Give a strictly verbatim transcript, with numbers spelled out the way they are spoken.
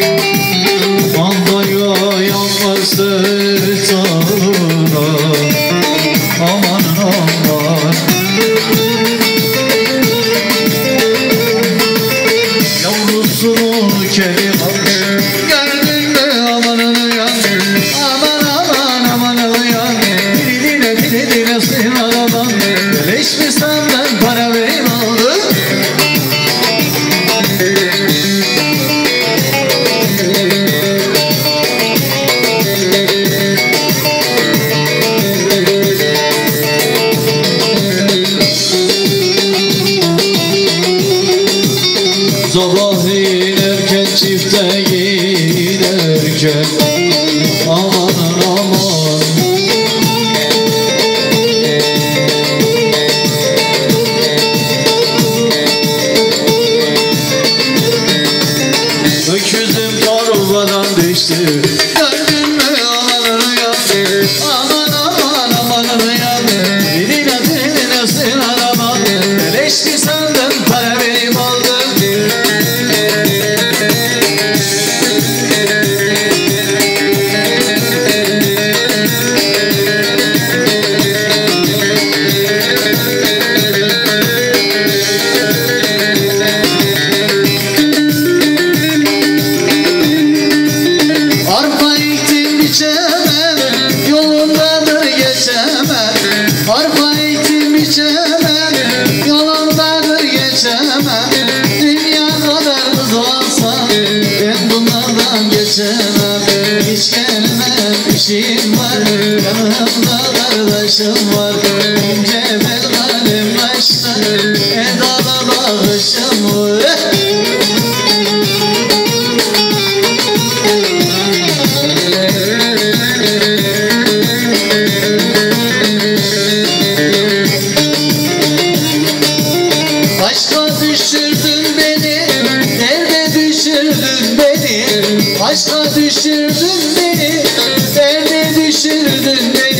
Mandalya yanmaz sırtına, aman aman. Yavrusunu kedi almış, gördün mü amanını yan, aman aman amanını yan. Dili dile dili dile sıyın araban, beleş mi senden para vereyim aldı? Sabahleyin erken çifte giderken, aman aman. Öküzüm torbadan düştü, gördün mü amanını yandı, aman aman amanını yandı. Diline diline sığın araban, beleş mi senden para vereyim aldım. Arpa ektim biçemem, yolundadır geçemem. Arpa ektim biçemem, yolundadır geçemem. Dünya kadar uzansa ben bunlardan geçemem. Hiç gelmem, işim var, yanımda kardeşim var. İnce benim kaşta, edada bakışım var. Aşka düşürdün beni, derde düşürdün beni. Aşka düşürdün beni, derde düşürdün beni.